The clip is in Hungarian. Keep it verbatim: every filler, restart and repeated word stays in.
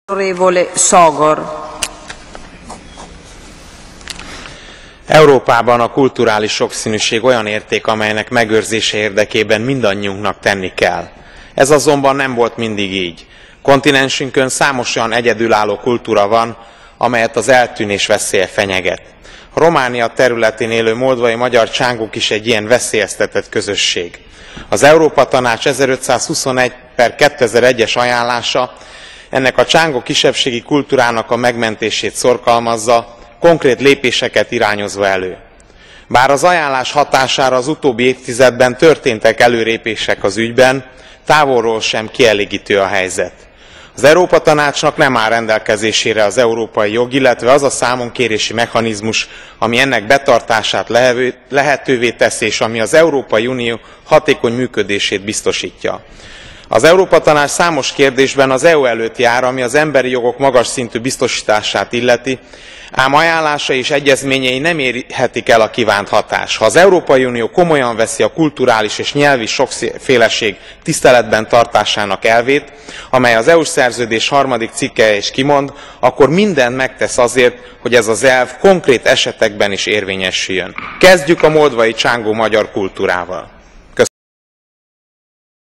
Európában a kulturális sokszínűség olyan érték, amelynek megőrzése érdekében mindannyiunknak tenni kell. Ez azonban nem volt mindig így. Kontinensünkön számos olyan egyedülálló kultúra van, amelyet az eltűnés veszélye fenyeget. A Románia területén élő moldvai magyar csángók is egy ilyen veszélyeztetett közösség. Az Európa Tanács ezerötszázhuszonegy per kétezer-egyes ajánlása ennek a csángó kisebbségi kultúrának a megmentését szorgalmazza, konkrét lépéseket irányozva elő. Bár az ajánlás hatására az utóbbi évtizedben történtek előrelépések az ügyben, távolról sem kielégítő a helyzet. Az Európa Tanácsnak nem áll rendelkezésére az európai jog, illetve az a számonkérési mechanizmus, ami ennek betartását lehetővé teszi, és ami az Európai Unió hatékony működését biztosítja. Az Európa Tanács számos kérdésben az é u előtt jár, ami az emberi jogok magas szintű biztosítását illeti, ám ajánlásai és egyezményei nem érhetik el a kívánt hatást. Ha az Európai Unió komolyan veszi a kulturális és nyelvi sokféleség tiszteletben tartásának elvét, amely az é u-s szerződés harmadik cikkelye is kimond, akkor mindent megtesz azért, hogy ez az elv konkrét esetekben is érvényesüljön. Kezdjük a moldvai csángó magyar kultúrával.